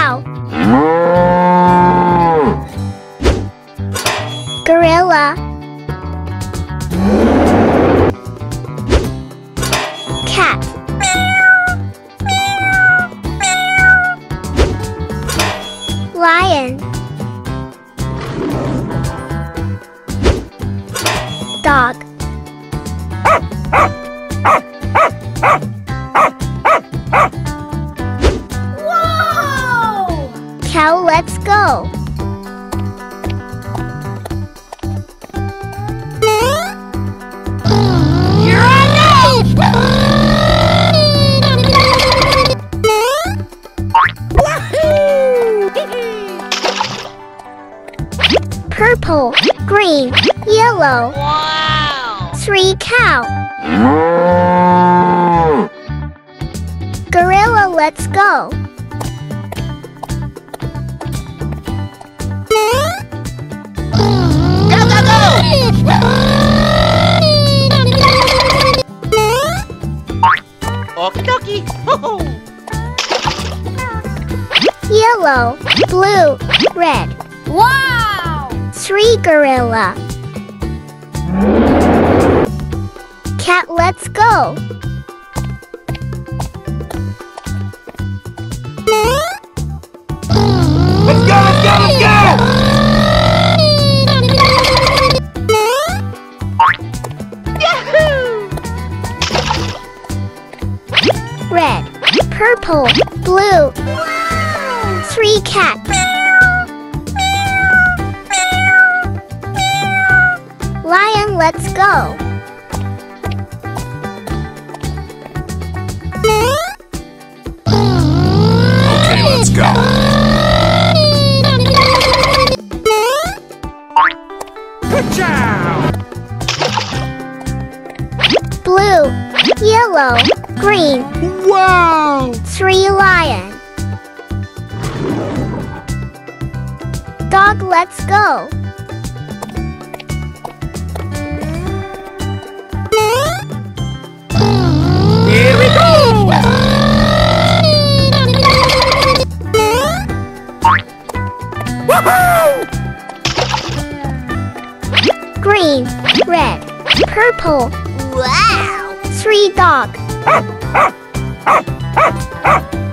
cow. Gorilla. Cat. Lion. Dog. Whoa! Cow, let's go. You're on it! Purple, green, yellow. Wow! 3 cow. Gorilla, let's go. Go, go, go! Okie dokie! Ho-ho! Yellow, blue, red. Wow! 3 gorilla. Cat, let's go. Let's go, let's go, let's go! Yahoo! Red, purple, blue. Wow! 3 cat. Lion, let's go. Okay, let's go. Good job! Blue, yellow, green. Wow! 3 lion. Dog, let's go. Here we go! Woohoo! Green, red, purple. Wow! 3 dog.